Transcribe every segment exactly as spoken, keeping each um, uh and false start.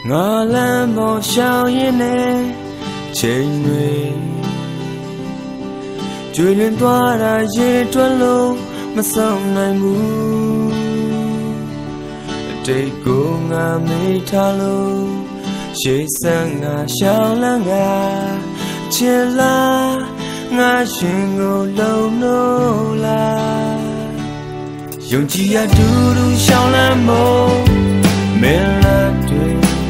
ငါလမ်းပေါ်ရှောင်ရင်နဲ့ချိန်တွေကျွေလွင်သွားတာရေတွက်လို့မဆောင်နိုင်ဘူးအတိတ်ကိုငါမေ့ထားလို့ရှေ့ဆန်းငါရှောင်လန်းကချစ်လားငါရှင်ကိုလုံလို့လားယုံကြည်ရတူတူရှောင်လန်းဖို့မင်းလားတွေ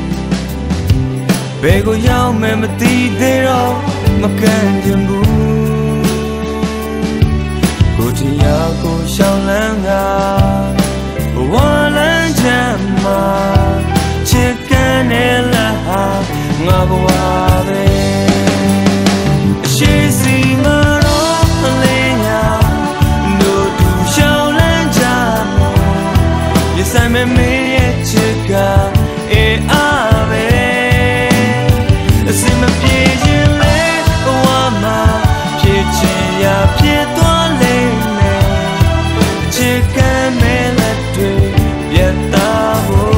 ဘယ်ကိုရောက်မှမသိသေးတော့မကန်ချင်ဘူးကိုတရားကိုရှောင်လန်းကဘဝလမ်းချမ်းမှာချစ်ကန်နေလားငါဘဝပဲအရှိစီမတော့အလေးညာတို့တူရှောင်လန်းကြမယ်ရဆိုင်မဲ့မေးရဲ့ချစ်ကအေးအားပဲအစမပြေရင်လေဘဝမှာဖြစ်ချင်ရဖြစ်သွားလိမ့်မယ်ချစ်ကန်မဲ့လက်တွေပြတ်သားဖို့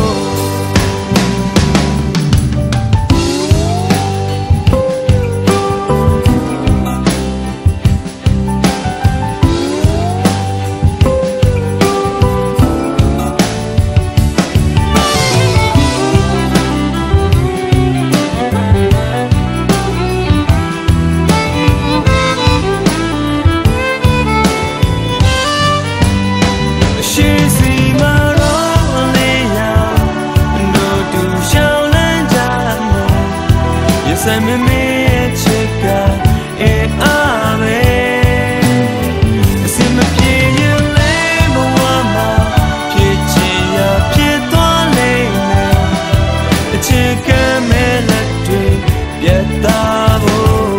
ဆိုင်မမေးရဲ့ချစ်ကအေးအားပဲအစမပြေရင်လေဘဝမှာဖြစ်ချင်ရဖြစ်သွားလိမ့်မယ်အချစ်ကမဲလက်တွေပြတ်သားဖို့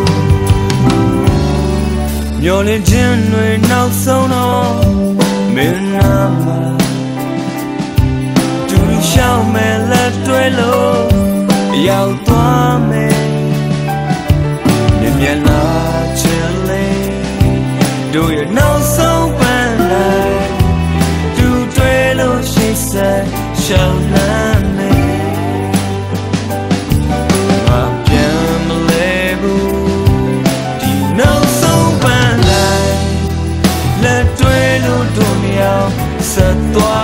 မျောလင်းခြင်းတွေနောက်ဆုံးတော့မင်းနာမှာတူရှောင်းမဲလက်တွေလို့ရောက်သွားမယ်မျက်နှာချစ်လေးတို့ရဲ့နောက်ဆုံးပန်းလိုက်တူတွေ့လို့ရှိဆက်ရှောင်လန်းနေငါပြန်မလဲဘူးဒီနောက်ဆုံးပန်းလိုက်လက်တွေ့လို့တို့မြောင်ဆက်သွား